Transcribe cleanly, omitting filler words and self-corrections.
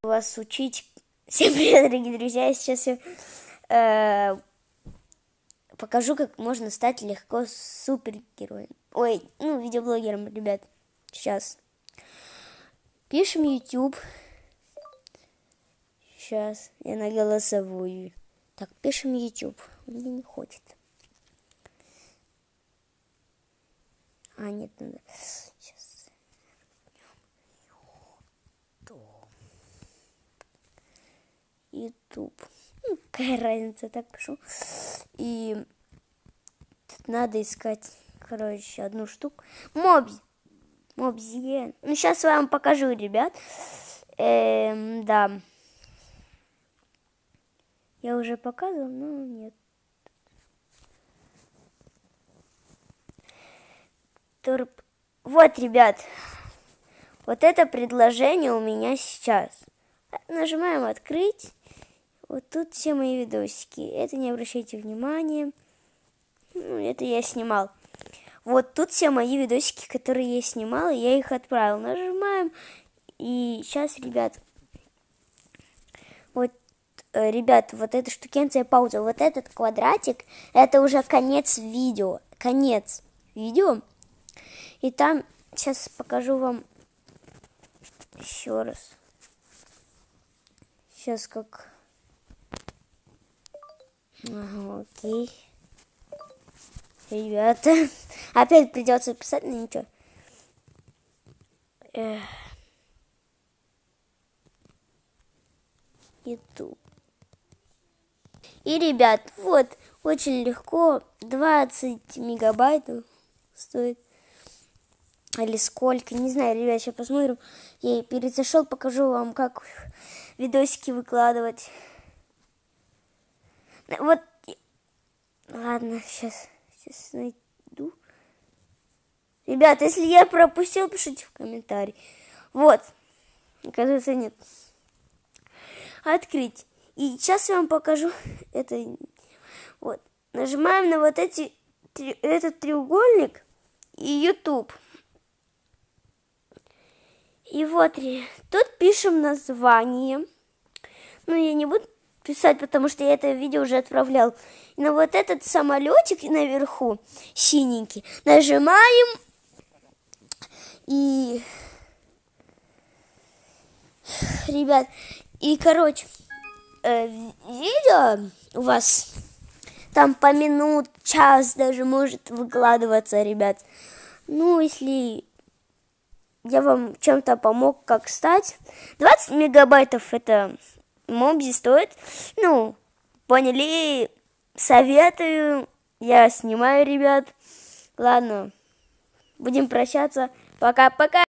Вас учить. Всем привет, дорогие друзья! Я сейчас покажу, как можно стать легко супергероем. Ой, видеоблогером, ребят. Сейчас. Пишем YouTube. Сейчас я на голосовую. Так, пишем YouTube. Мне не хочет. Нет, надо. Сейчас. YouTube. Какая разница, так пишу. И тут надо искать, одну штуку. Мобзи. Сейчас я вам покажу, ребят. Да. Я уже показывал, но нет. Вот, ребят. Вот это предложение у меня сейчас. Нажимаем «Открыть». Вот тут все мои видосики. Это не обращайте внимания. Это я снимал. Вот тут все мои видосики, которые я снимал, и я их отправил. Нажимаем. И сейчас, ребят, вот эта штукенция пауза. Вот этот квадратик, это уже конец видео. Конец видео. И там, сейчас покажу вам еще раз. Сейчас как... окей. Ребята, опять придется писать, но ничего. YouTube. И, ребят, вот, очень легко, 20 мегабайтов стоит. Или сколько, не знаю, ребят, сейчас посмотрим. Я перезашел, покажу вам, как видосики выкладывать. Вот, ладно, сейчас найду. Ребят, если я пропустил, пишите в комментарии. Вот, оказывается, нет. Открыть. И сейчас я вам покажу это. Вот, нажимаем на вот этот треугольник и YouTube. И вот, тут пишем название. Я не буду писать, потому что я это видео уже отправлял. И на вот этот самолетик наверху, синенький, нажимаем. И, ребят, видео у вас там по минут, час даже может выкладываться, ребят. Если... я вам чем-то помог, как стать. 20 мегабайтов это мобзи стоит. Поняли? Советую. Я снимаю, ребят. Ладно. Будем прощаться. Пока-пока.